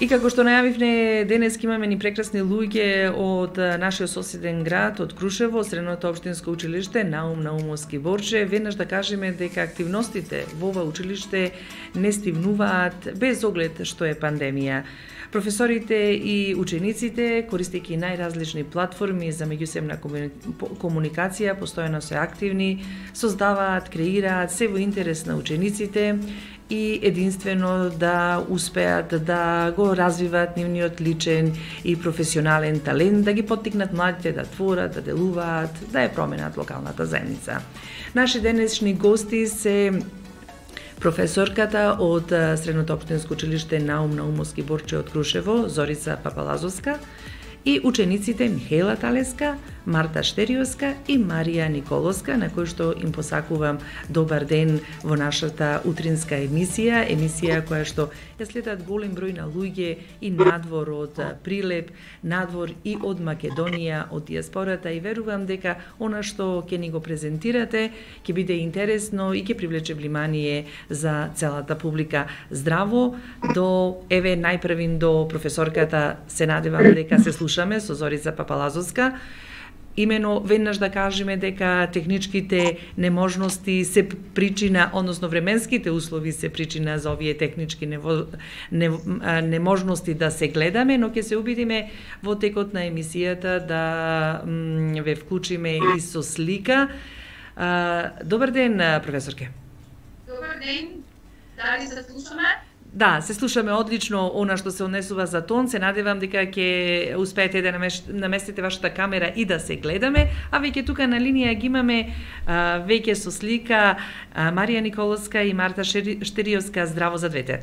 И како што најавивме, денес имаме ни прекрасни луѓе од нашиот соседен град, од Крушево, Средното општинско училиште Наум Наумовски Борче. Веднаш да кажеме дека активностите во ова училиште не стивнуваат без оглед што е пандемија. Професорите и учениците, користејќи најразлични платформи за меѓусебна комуникација, постојано се активни, создаваат, креираат се во интерес на учениците и единствено да успеат да го развиваат нивниот личен и професионален талент, да ги поттикнат младите да творат, да делуваат, да ја променат локалната заедница. Наши денешни гости се професорката од Средното општинско училиште Наум Наумовски Борче од Крушево, Зорица Папалазовска, и учениците Михаела Талеска, Марта Штериоска и Марија Николовска, на кои што им посакувам добар ден во нашата утринска емисија која што ја следат голем број на луѓе и надвор од Прилеп, надвор и од Македонија, од диаспората, и верувам дека она што ќе ни го презентирате ќе биде интересно и ќе привлече внимание за целата публика. Здраво, еве најпрвин до професорката, се надевам дека се слушаме со Зорица Папалазовска. Имено веднаш да кажеме дека техничките неможности се причина, односно временските услови се причина за овие технички неможности да се гледаме, но ќе се обидиме во текот на емисијата да ве вклучиме и со слика. Добар ден, професорке. Добар ден. Дали се слушаме? Да, се слушаме одлично она што се однесува за тон. Се надевам дека ќе успеете да наместите вашата камера и да се гледаме. А веќе тука на линија ги имаме веќе со слика Марија Николовска и Марта Штериоска. Здраво за двете.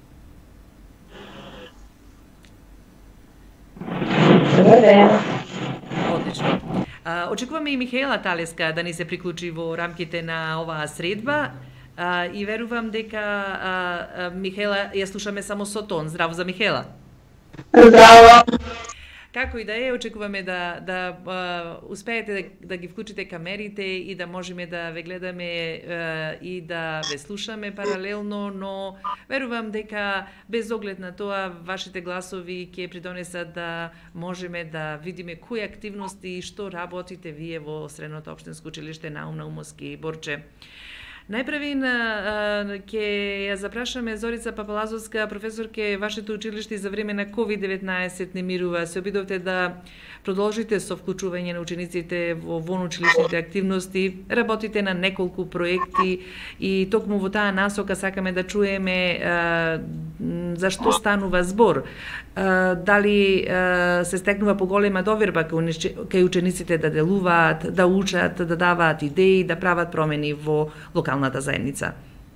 Добар ден. Одлично. Очекуваме и Михаела Талеска да ни се приклучи во рамките на оваа средба. И верувам дека Михаела ја слушаме само со тон. Здраво за Михаела. Здраво. Како и да е, очекуваме да успеете да ги вклучите камерите и да можеме да ве гледаме и да ве слушаме паралелно, но верувам дека без оглед на тоа вашите гласови ќе придонесат да можеме да видиме кои активности и што работите вие во Средното општинско училиште Наум Наумовски Борче. Најпрвин ќе ја запрашаме Зорица Папалазовска, професорке, вашето училиште за време на COVID-19 не мирува. Се обидовте да продолжите со вклучување на учениците во вонучилишните активности, работите на неколку проекти и токму во таа насока сакаме да чуеме за што станува збор. Дали се стекнува поголема доверба кај учениците да делуваат, да учат, да даваат идеи, да прават промени во локалната заедница.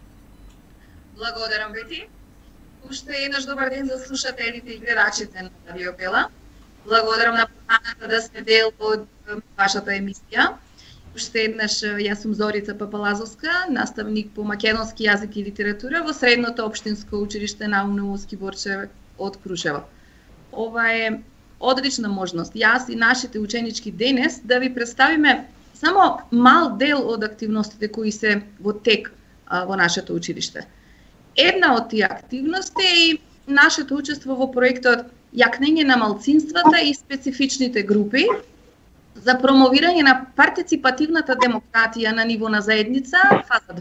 Благодарам, Бети. Уште еднаш добар ден за слушателите и гледачите на Радио Бела. Благодарам на поканата да сте дел од вашата емисија. Уште еднаш, јас сум Зорица Папалазовска, наставник по македонски јазик и литература во Средното општинско училиште Наум Наумовски Борче од Крушево. Ова е одлична можност јас и нашите ученички денес да ви представиме само мал дел од активностите кои се во тек во нашето училиште. Една од тие активности е и нашето учество во проектот Јакнење на малцинствата и специфичните групи за промовирање на партиципативната демократија на ниво на заедница, фаза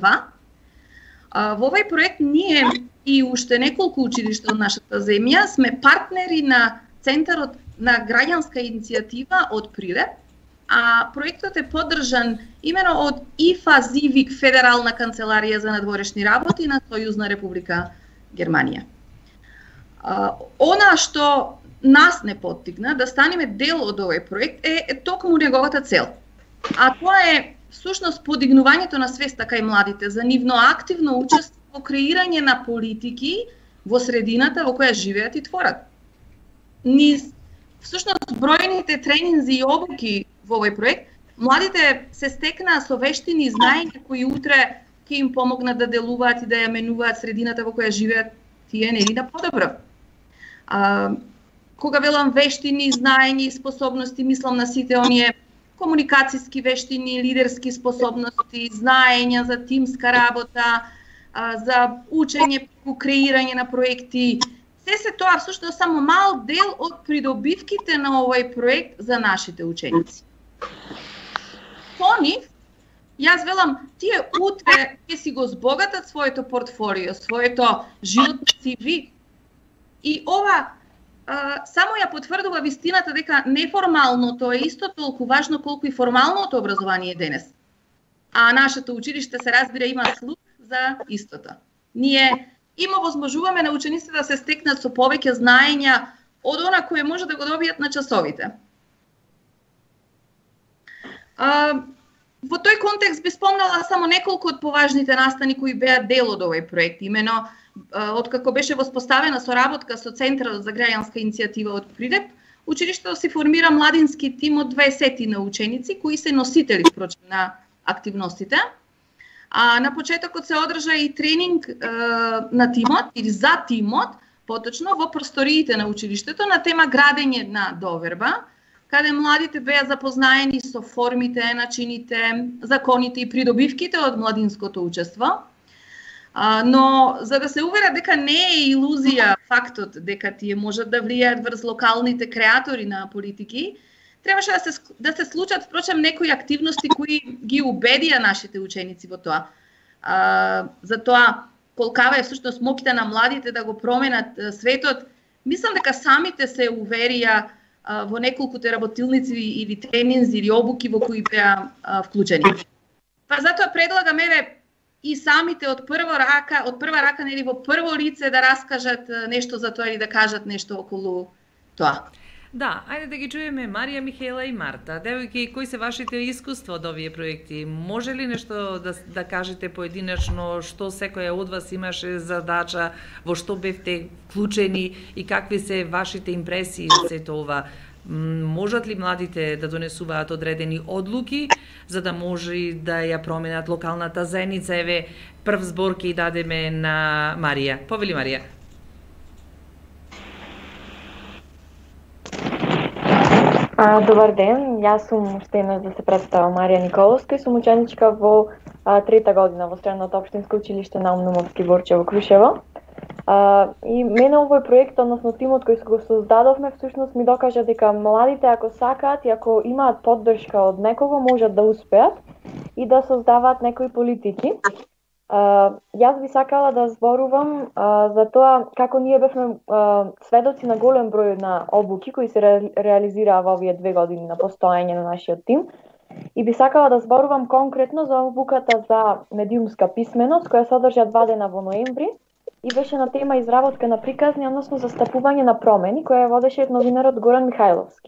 2. Во овој проект ние и уште неколку училишта од нашата земја сме партнери на Центарот на граѓанска иницијатива од Прилеп, а проектот е поддржан имено од ИФА ЗИВИК, Федерална канцеларија за надворешни работи на Сојузна република Германија. Она што нас не поттикна да станеме дел од овој проект е токму неговата цел. А тоа е всушност подигнувањето на свеста кај младите за нивно активно учество во креирање на политики во средината во која живеат и творат. Низ всушност бројните тренинзи и обуки во овој проект, младите се стекнаа со вештини и знаења кои утре ќе им помогнат да делуваат и да ја менуваат средината во која живеат тие нели да подобро. Кога велам вештини, знаења и способности, мислам на сите оние комуникацијски вештини, лидерски способности, знаења за тимска работа, за учење, креирање на проекти, се тоа всушност само мал дел од придобивките на овој проект за нашите ученици. Со нив, јас велам, тие утре ќе си го збогатат своето портфолио, своето животно CV. И ова само ја потврдува вистината дека неформалното е исто толку важно колку и формалното образование денес. А нашето училиште се разбира има слух за истото. Ние има возможуваме на учениците да се стекнат со повеќе знаења од она кое може да го добијат на часовите. Во тој контекст би спомнала само неколку од поважните настани кои беа дел од овој проект. Имено, откако беше воспоставена соработка со Центарот за граѓанска иницијатива од Прилеп, училиштето си формира младински тим од 20 на ученици кои се носители впрочем на активностите. На почетокот се одржа и тренинг на тимот или за тимот, поточно во просториите на училиштето на тема градење на доверба, каде младите беа запознаени со формите, начините, законите и придобивките од младинското учество. Но за да се уверат дека не е илузија фактот дека тие можат да влијаат врз локалните креатори на политики, требаше да се случат впрочем некои активности кои ги убедија нашите ученици во тоа. Затоа колкава е всушност моќта на младите да го променат светот, мислам дека самите се уверија во неколкуте работилници или тренинзи или обуки во кои беа вклучени. Па затоа предлагам и самите од прва рака нели во прво лице да раскажат нешто за тоа или да кажат нешто околу тоа. Да, ајде да ги чуеме Марија, Михаела и Марта. Девојки, кои се вашите искуства од овие проекти? Може ли нешто да кажете поединечно што секоја од вас имаше задача, во што бевте вклучени и какви се вашите импресии од сето ова? Можат ли младите да донесуваат одредени одлуки за да може да ја променат локалната заедница? Еве, прв збор ќе дадеме на Марија. Повели Марија. Добар ден, јас сум уште еднаш да се представам Марија Николовска и сум ученичка во трета година во Средното општинско училиште на Наумовски Борче во Крушево. И мене овој проект, односно тимот кој го создадовме, всушност ми докажа дека младите ако сакаат и ако имаат поддршка од некого можат да успеат и да создаваат некои политики. Јас би сакала да зборувам за тоа како ние бевме сведоци на голем број на обуки кои се реализираа во овие 2 години на постоење на нашиот тим. И би сакала да зборувам конкретно за обуката за медиумска писменост која се одржа 2 дена во ноември и беше на тема изработка на приказни, односно застапување на промени, која водеше новинарот Горан Михајловски.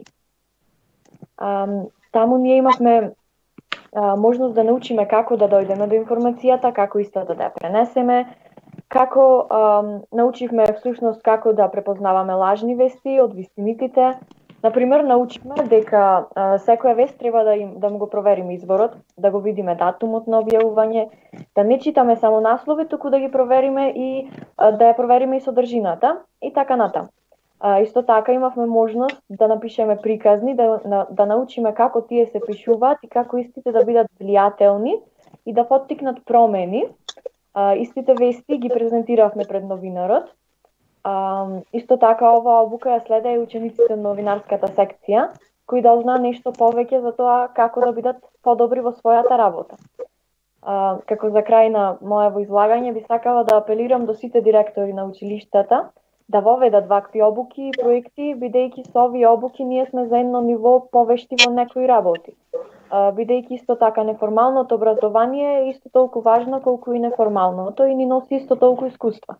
Таму ние имавме можност да научиме како да дојдеме до информацијата, како истата да ја пренесеме, како научивме всушност како да препознаваме лажни вести од вистинитите. Например, научивме дека секоја вест треба да му го провериме изворот, да го видиме датумот на објавување, да не читаме само наслови, туку да ги провериме и да ја провериме и содржината и така натаму. Исто така имавме можност да напишеме приказни, да научиме како тие се пишуваат и како истите да бидат влијателни и да поттикнат промени. Истите вести ги презентиравме пред новинарот. Исто така оваа обука ја следеа и учениците од новинарската секција, кои должна нешто повеќе за тоа како да бидат подобри во својата работа. Како за крај на моето излагање би сакала да апелирам до сите директори на училиштата да воведат вакви обуки и проекти, бидејќи со овие обуки ние сме за едно ниво повешти во некои работи. Бидејќи исто така неформалното образование е исто толку важно колку и неформалното и ни носи исто толку искуства.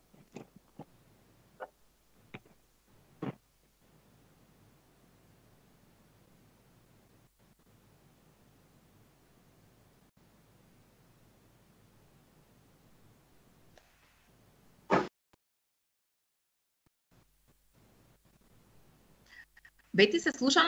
Бети, се слушаме?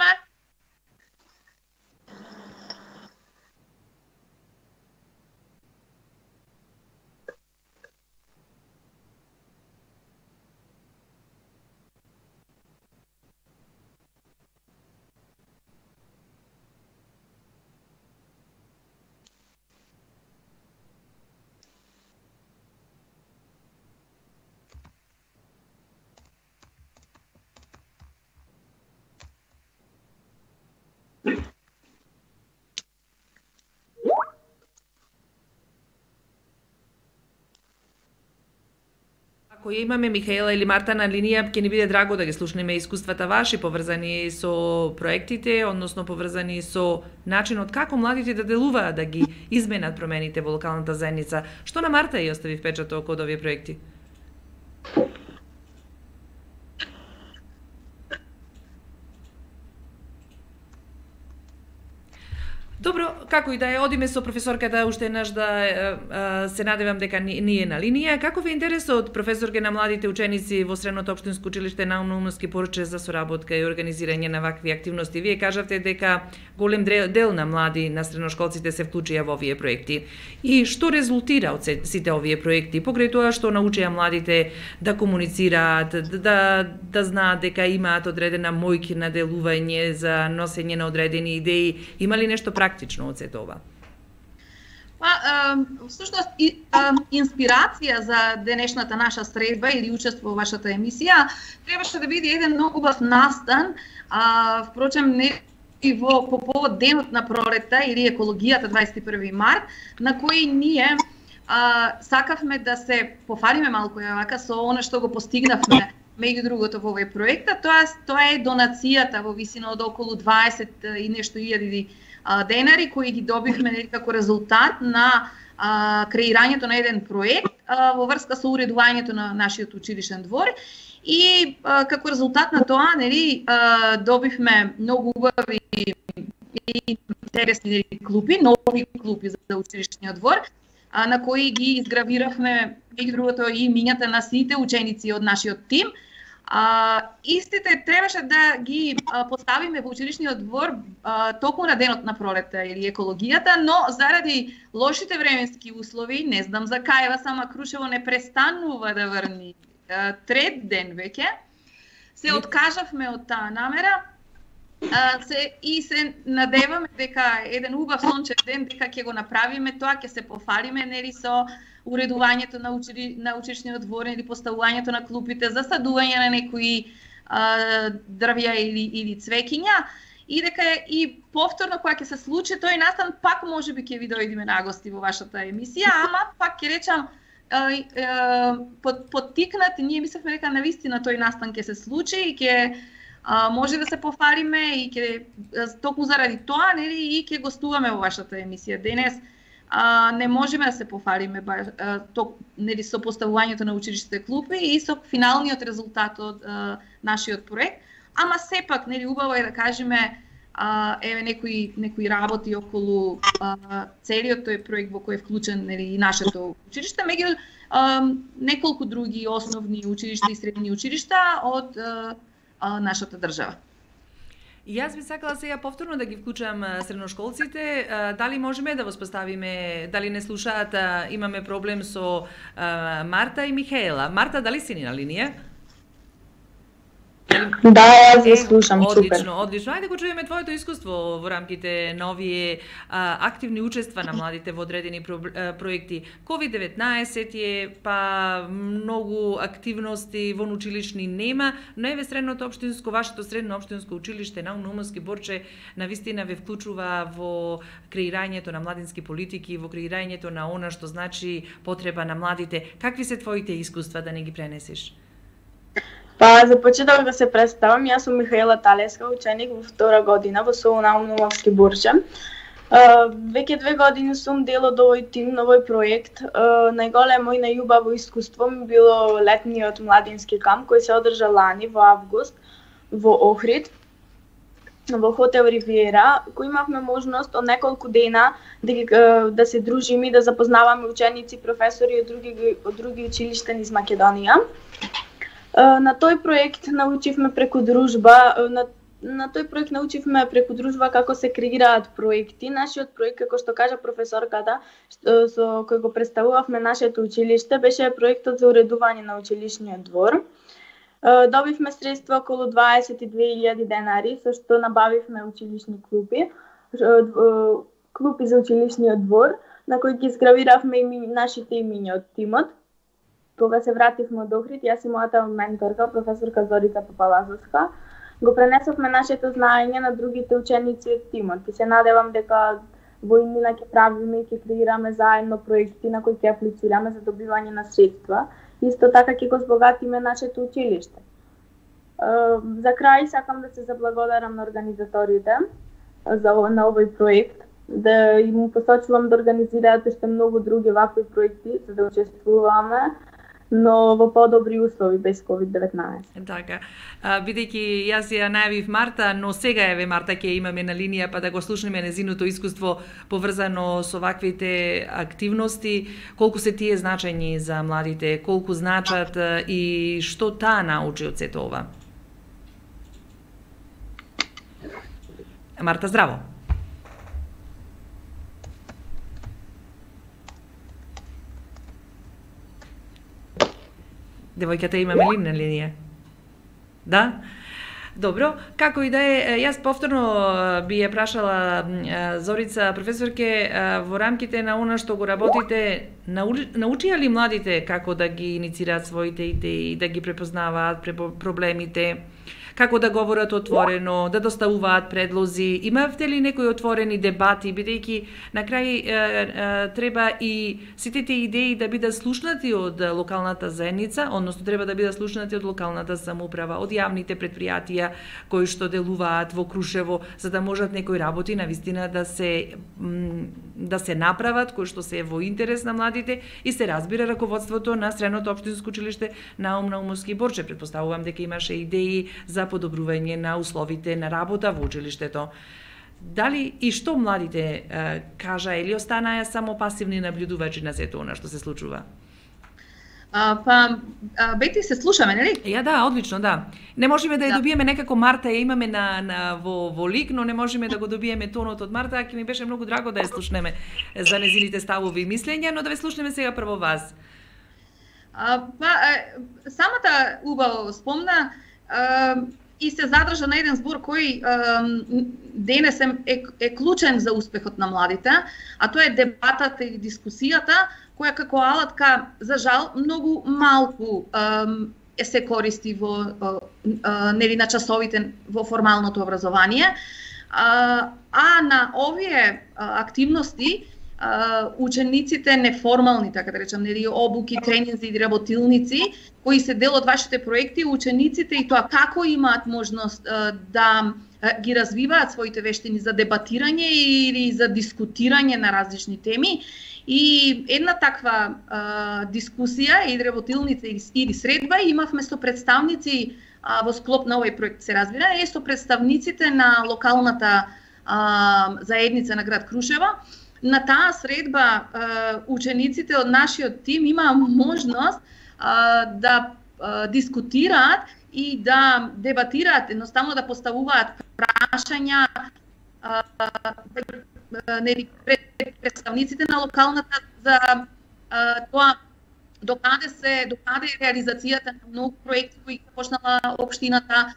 Ако ја имаме Михаела или Марта на линија, ќе ни биде драго да ги слушнеме искуствата ваши поврзани со проектите, односно поврзани со начинот како младите да делуваат да ги изменат промените во локалната заедница. Што на Марта ја остави впечаток од овие проекти? Добро, како и да е, одиме со професорката уште еднаш да се надевам дека ние на линија. Каков е интересот професорке на младите ученици во Средното општинско училиште Наумовски Борче за соработка и организирање на вакви активности? Вие кажавте дека голем дел на млади на средношколците се вклучија во овие проекти. И што резултира од сите овие проекти? Покрај тоа што научија младите да комуницираат, да знаат дека имаат одредена мојки на делување за носење на одредени идеи, има ли нешто практично од сето ова? Всушност, инспирација за денешната наша средба или учество во вашата емисија требаше да биде еден многу убав настан, впрочем не по повод денот на пролетта или екологијата 21 март, на кој ние сакавме да се пофалиме малку вака со она што го постигнавме меѓу другото во овој проект, тоа е донацијата во висина од околу 20 и нешто илјади денари кои ги добивме како резултат на креирањето на еден проект во врска со уредувањето на нашиот училишен двор и како резултат на тоа добивме многу убави и интересни клупи, нови клупи за училишниот двор, на кои ги изгравиравме меѓу другото и имињата на сите ученици од нашиот тим. Истите требаше да ги поставиме во училишниот двор токму на денот на пролетта или екологијата, но заради лошите временски услови, не знам за кај, сама Крушево не престанува да врни трет ден веќе, се откажавме од таа намера и се надеваме дека еден убав сончев ден дека ќе го направиме тоа, ќе се пофалиме со уредувањето на училишниот двор или поставувањето на клупите, засадување на некои дрвја или цвеќиња и дека и повторно кога ќе се случи тој настан пак можеби ќе ви дојдеме на гости во вашата емисија, ама пак ќе речам поттикнат, ние мислевме дека навистина тој настан ќе се случи и ќе може да се пофалиме и ќе токму заради тоа и ќе гостуваме во вашата емисија денес. Не можеме да се пофалиме со поставувањето на училишните клупи и со финалниот резултат од нашиот проект, ама сепак убаво е да кажеме еве некои работи околу целиот тој проект во кој е вклучен и нашето училиште, меѓу неколку други основни училишта и средни училишта од нашата држава. И јас би сакала сега повторно да ги вклучам средношколците. Дали можеме да воспоставиме, дали не слушаат, имаме проблем со Марта и Михаела. Марта, дали си ни на линија? Да, јас ви слушам, супер. Одлично. Ајде го чуеме твоето искуство во рамките на овие активни учества на младите во одредени проекти. COVID-19 е, па многу активности во училишни нема, но еве вашето средно општинско училиште Наумовски Борче навистина ве вклучува во креирањето на младински политики, во креирањето на она што значи потреба на младите. Какви се твоите искуства да не ги пренесеш? Па, за почеток да се представам, јас сум Михаела Талеска, ученик во втора година во СОУ Наумовски Борче. Веќе 2 години сум дел од овој тим, на овој проект. Најголемо и најубаво искуство ми било летниот младински камп кој се одржа лани во август во Охрид, во хотел Ривиера, кој имавме можност од неколку дена да се дружиме и да запознаваме ученици, професори од други училишта низ Македонија. На тој проект научивме преку дружба, како се креираат проекти. Нашиот проект, како што кажа професорката, со кој го представувавме нашето училиште, беше проектот за уредување на училишниот двор. Добивме средства околу 22.000 денари, со што набавивме училишни клупи за училишниот двор, на кои ги изгравиравме нашите имиња од тимот. Кога се вративме од Охрид, јас и мојата менторка, професорка Зорица Папалазовска, го пренесовме нашето знаење на другите ученици од тимот. И се надевам дека во иднина ќе правиме и ќе креираме заедно проекти на кои ќе аплицираме за добивање на средства. Исто така ќе го збогатиме нашето училиште. За крај сакам да се заблагодарам на организаторите на овој проект, да им посочувам да организираат уште многу други вакви проекти за да учествуваме, но во подобри услови без COVID-19. Така. Бидејќи јас ја најавив Марта, но сега еве Марта ќе имаме на линија па да го слушнеме незиното искуство поврзано со ваквите активности, колку се тие значајни за младите, колку значат и што таа научи од сето ова. Марта, здраво. Девојката имаме ли на линија? Да? Добро, како и да е, јас повторно би ја прашала Зорица, професорке, во рамките на она што го работите, научија ли младите како да ги иницираат своите идеи, да ги препознаваат проблемите, како да говорат отворено, да доставуваат предлози? Имавте ли некои отворени дебати, бидејќи на крај треба и сите тие идеи да бидат слушнати од локалната заедница, односно треба да бидат слушнати од локалната самоуправа, од јавните претпријатија кои што делуваат во Крушево, за да можат некои работи навистина да се направат, кои што се во интерес на младите и се разбира раководството на Средното општинско училиште Наум Наумовски Борче. Претпоставувам дека имаше идеи за подобрување на условите на работа во училиштето. Дали и што младите кажа или останаа само пасивни наблюдувачи на сето она што се случува? Бети, се слушаме, нели? Ја да, одлично, да. Не можеме да ја добиеме некако Марта, ја имаме во лик, но не можеме да го добиеме тонот од Марта, ќе ми беше многу драго да ја слушнеме за незините ставови и мислења, но да ве слушнеме сега прво вас. Самата убаво спомна и се задржа на еден збор кој денес е клучен за успехот на младите, а тоа е дебатата и дискусијата, која како алатка, за жал, многу малку се користи во на часовите во формалното образование, а на овие активности учениците неформални, така да речам, нели, обуки, тренинзи и работилници, кои се дел од вашите проекти, учениците и тоа како имаат можност да ги развиваат своите вештини за дебатирање или за дискутирање на различни теми. И една таква дискусија и работилница или средба имавме со представници во склоп на овој проект, се разбира, со представниците на локалната заедница на град Крушево. На таа средба учениците од нашиот тим имаа можност да дискутираат и да дебатираат, едноставно да поставуваат прашања пред представниците на локалната за тоа докаде е реализацијата на многу проекти кои почнала општината,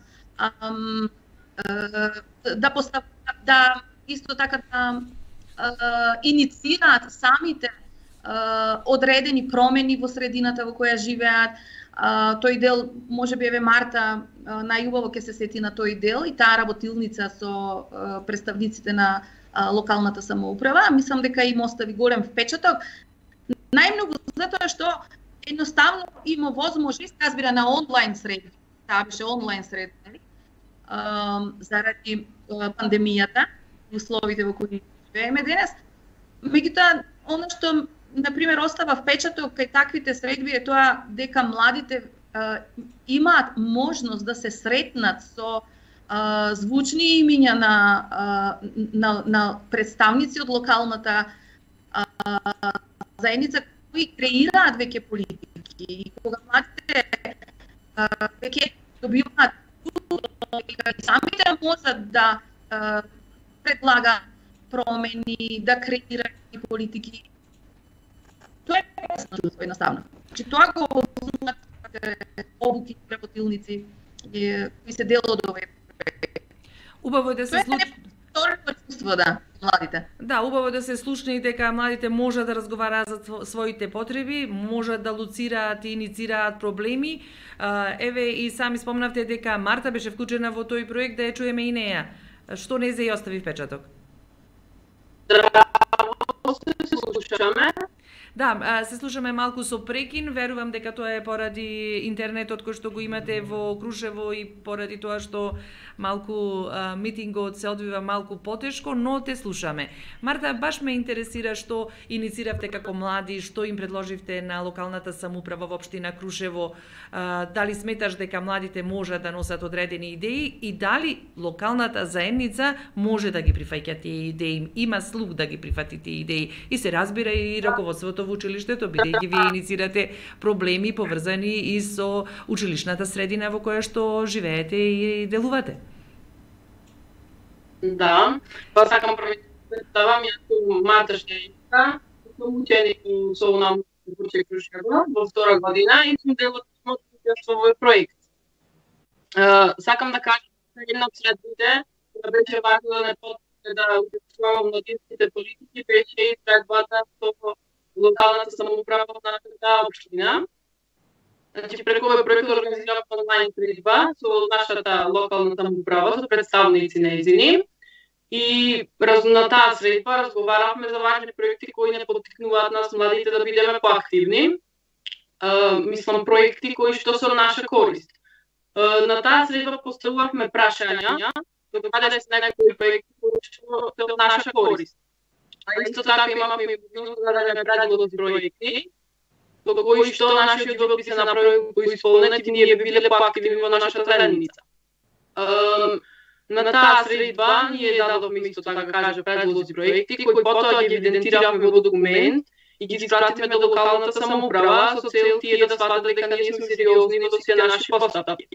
да исто така да инициираат самите одредени промени во средината во која живеат. Тој дел, можеби еве Марта најубаво ќе се сети на тој дел и таа работилница со представниците на локалната самоуправа. Мислам дека им остави голем впечаток. Најмногу затоа што едноставно има возможност, разбира, на онлайн средби. Таа беше онлайн средба, заради пандемијата и условите во кои живееме денес. Меѓутоа, она што например остава впечаток кај таквите средби е тоа дека младите имаат можност да се сретнат со звучни имиња на представници од локалната заедница кои креираат веќе политики. И кога младите веќе добиваат дека самите можат да предлагаат промени, да креираат политики, тоа е едноставно. Значи тоа го обуки работилници кои се дел од овој проект. Убаво е да се случи. повторно чувство, да, младите. Да, убаво да се слушне и дека младите можат да разговараат за своите потреби, можат да луцираат и иницираат проблеми. Еве и сами спомнавте дека Марта беше вклучена во тој проект, да ја чуеме и неја. Што не се и остави впечаток? Здраво, се слушаме. Да, се слушаме малку со прекин, верувам дека тоа е поради интернетот кој што го имате во Крушево и поради тоа што малку митингот се одвива малку потешко, но те слушаме. Марта, баш ме интересира што иницииравте како млади, што им предложивте на локалната самоуправа во општина Крушево, дали сметаш дека младите можат да носат одредени идеи и дали локалната заедница може да ги прифаќа тие идеи, има слух да ги прифати тие идеи и се разбира и раководството во училиштето, бидејќи вие иницирате проблеми поврзани и со училишната средина во која што живеете и делувате. Да, па сакам прво да представам, јас сум Марта Штејка, сум ученик со Унаумското бурче Крушево во втора година и сум дел од во овој проект. Сакам да кажам една од средбите да беше важно да не потреба да учествувам во младинските политики беше и средбата со локалната самоуправа во нашата општина. Значи, преку овој проект организирав онлайн средба со нашата локална самоуправа, со представници нејзини. И на таа средба разговаравме за важни проекти кои не поттикнуваат нас младите да бидеме поактивни. Мислам, проекти кои што се од наша корист. На таа средба поставувавме прашања, докаде се некои проекти кои што се од наша корист. А исто така имавме и можност да дадеме предлози проекти, во кои што нашиот дел би се направил кои исполнет и ние би биле поактивни во нашата заедница. На таа средба ние дадовме исто така кажа предлози проекти кои потоа ги евидентиравме во документ и ги испративме до локалната самоуправа со цел тие да сватат дека ние сме сериозни во сите наши постапки.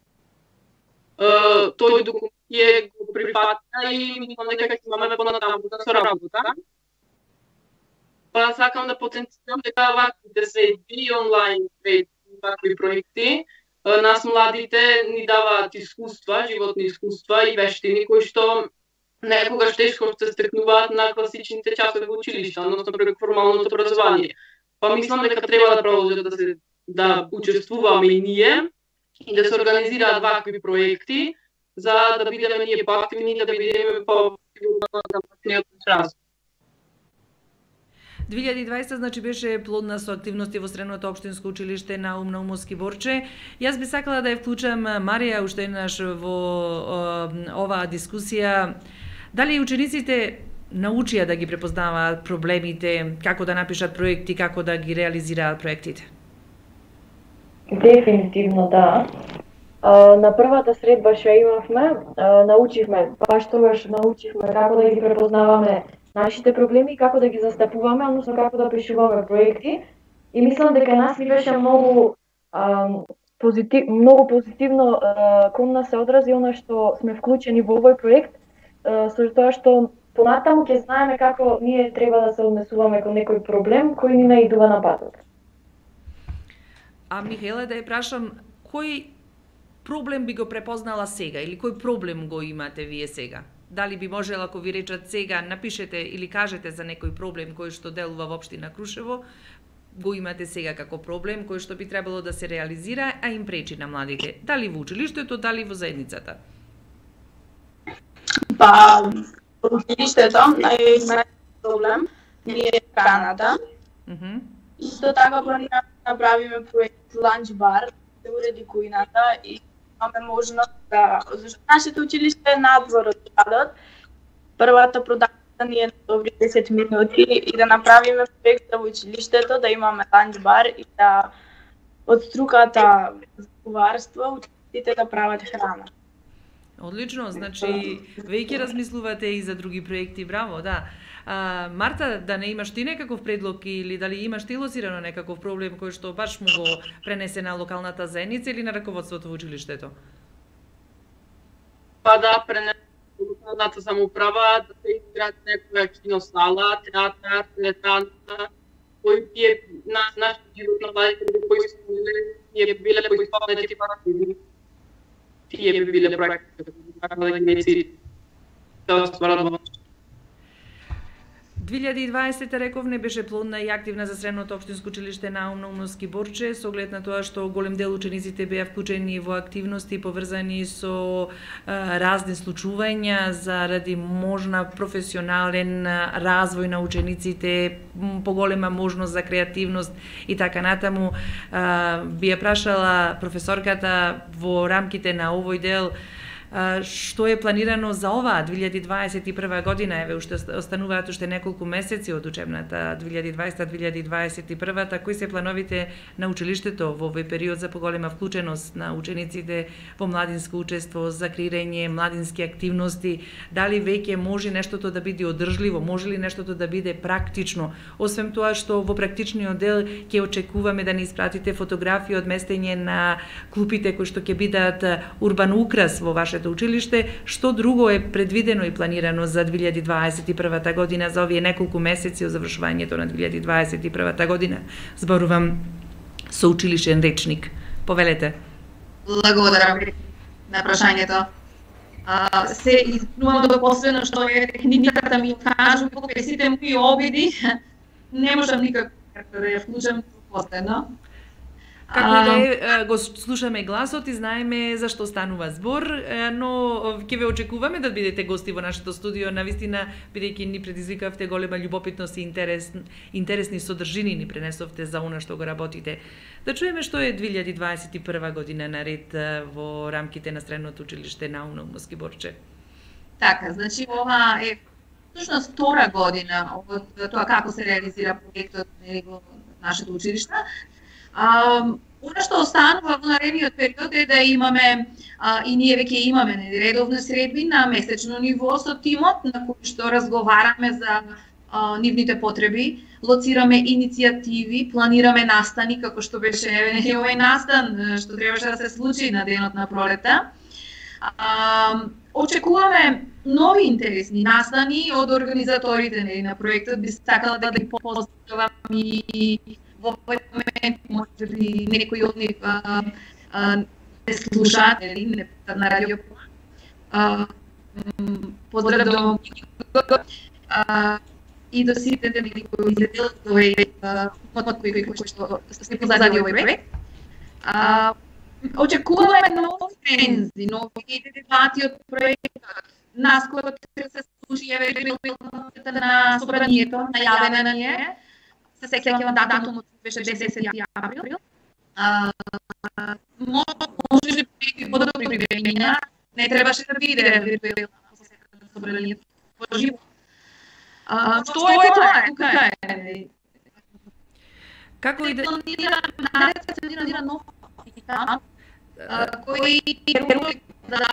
Тој документ е го прифатна и мислам дека ќе имаме понатаму со работа. Па сакам да потенцирам дека ваквите средби онлайн вакви проекти нас младите ни даваат искуства, животни искуства и вештини кои што некогаш тешко се стекнуваат на класичните часови во училишта, односно преку формалното образование. Па мислам дека треба да продолжат да учествуваме и ние и да се организираат вакви проекти за да бидеме ние поактивни и да бидеме по-активни разум. 2020 значи беше плодна со активности во Средното општинско училиште на Наумовски Борче. Јас би сакала да ја вклучам Марија уште еднаш во оваа дискусија. Дали учениците научија да ги препознаваат проблемите, како да напишат проекти, како да ги реализираат проектите? Дефинитивно да. На првата средба што имавме, научивме, баш тогаш научивме како да ги препознаваме нашите проблеми, како да ги застапуваме, односно како да пишуваме проекти. И мислам дека нас ни беше многу позитивно кон нас се одрази она што сме вклучени во овој проект, со тоа што понатаму ќе знаеме како ние треба да се однесуваме кон некој проблем кој ни наидува на патот. А Михаела, да ја прашам, кој проблем би го препознала сега или кој проблем го имате вие сега? Дали би можела, ако ви речат сега, напишете или кажете за некој проблем кој што делува во општина Крушево, го имате сега како проблем кој што би требало да се реализира, а им пречи на младите, дали во училиштето, дали во заедницата? Па, во училиштето најголем проблем ни е храната. Исто така планираме да направиме проект ланч бар, да уреди кујната и имаме можност да, зашто нашето училиште е надвор од градот, првата продавница ни е на добри 10 минути и да направиме проект во училиштето, да имаме ланч бар и да од струката за куварство учениците да прават храна. Одлично, значи веќе размислувате и за други проекти, браво, да. Марта, да не имаш ти некаков предлог или дали имаш ти лоцирано некаков проблем кој што баш му го пренесе на локалната заедница или на раководството во училиштето? Па да, пренесе локалната самоуправа да се изгради некоја киносала, театар, телетанца, кои тие нашите живот на младите кои ние биле поисполнети тие би биле проекти, како да ги инициираме. се остварат во 2020 рековне беше плодна и активна за Средното општинско училиште Наум Наумовски Борче, со оглед на тоа што голем дел учениците беа вклучени во активности поврзани со разни случувања заради можна професионален развој на учениците, поголема можност за креативност и така натаму. Би ја прашала професорката во рамките на овој дел што е планирано за оваа 2021 година, еве уште остануваат уште неколку месеци од учебната 2020-2021, кои се плановите на училиштето во овој период за поголема вклученост на учениците во младинско учество, за креирање младински активности, дали веќе може нештото да биде одржливо, може ли нештото да биде практично, освен тоа што во практичниот дел ќе очекуваме да ни испратите фотографии од местење на клупите кои што ќе бидат урбан украс во ваше училиште, што друго е предвидено и планирано за 2021 година, за овие неколку месеци од завршувањето на 2021 година? Зборувам со училишен речник. Повелете. Благодарам на прашањето. Се извинувам до последно што е техниката ми кажува колку сите мои обиди, не можам никако да ја вклучам последно. Како и да е, го слушаме гласот и знаеме за што станува збор, но ќе ве очекуваме да бидете гости во нашето студио, навистина, бидејќи ни предизвикавте голема љубопитност и интересни содржини ни пренесовте за она што го работите. Да чуеме што е 2021 година наред во рамките на Средното училиште Наум Наумовски Борче. Така, значи ова е всушност втора година од тоа како се реализира проектот во нашето училиште. Она што останува во наредниот период е да имаме и ние веќе имаме редовни средби на месечно ниво со тимот на кој што разговараме за нивните потреби, лоцираме иницијативи, планираме настани како што беше овој настан што требаше да се случи на денот на пролета. Очекуваме нови интересни настани од организаторите на проектот. Би сакала да ги поздравам и во овој момент може би некои од нив не слушаат на радио. Поздрав до и до сите кои изделат овој кои што се позади овој проект. Очекуваме нови трензи, нови дебати од проектот. Наскоро се случи на собранието, најавена на ние. Се сеќавам датумот беше 10 април. Може би подобро прибегнења, не требаше да биде виртуелно собранието поживо. Што е тоа? Тука е. Како и да планира нов акtività кои да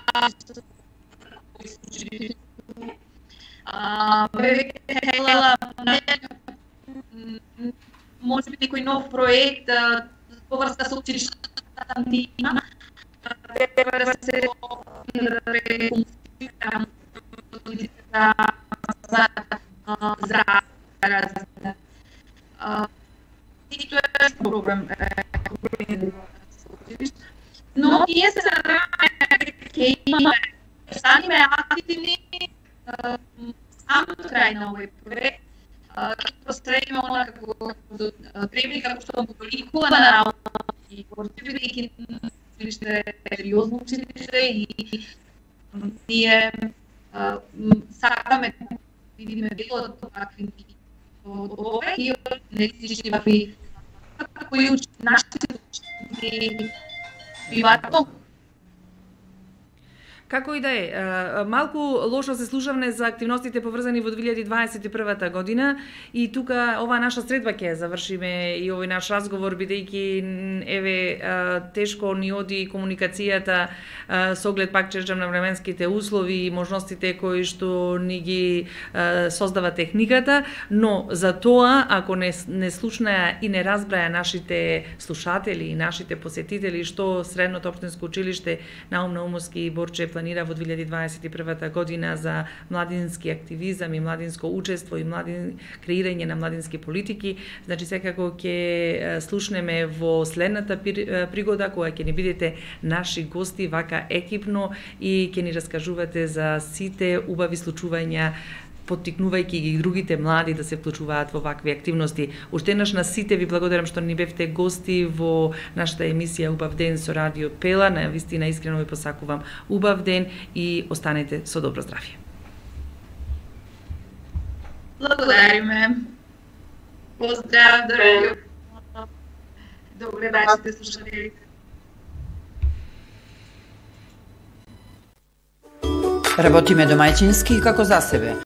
може би некој нов проект поврска со училиштата кантина треба да се реконструира за и тоа е проблем. Но ние се надеваме дека имаме станиме активни самото крај на овој проект. Постреме она како требни како што му толикува на работа и бидејќи училиште е сериозно училиште и ние сакаме да видиме дел од такви од овој и од неистични кои нашите учители биваат толку. Како и да е, малку лошо се слушавме за активностите поврзани во 2021 година и тука оваа наша средба ќе завршиме и овој наш разговор бидејќи еве тешко ни оди комуникацијата со оглед пак чежам на временските услови и можностите кои што ни ги создава техниката, но за тоа ако не слушнаа и не разбраја нашите слушатели и нашите посетители што Средното општинско училиште Наум Наумовски Борче планира во 2021 година за младински активизам и младинско учество и креирање на младински политики. Значи секако ќе слушнеме во следната пригода кога ќе ни бидете наши гости вака екипно и ќе ни раскажувате за сите убави случувања, поттикнувајќи ги другите млади да се вклучуваат во вакви активности. Уште еднаш на сите ви благодарам што ни бевте гости во нашата емисија Убав ден со Радио Пела. Навистина искрено ви посакувам убав ден и останете со добро здравје. Благодариме. Поздрав до Радио Пела, до гледачите, слушателите. Работиме домаќински како за себе.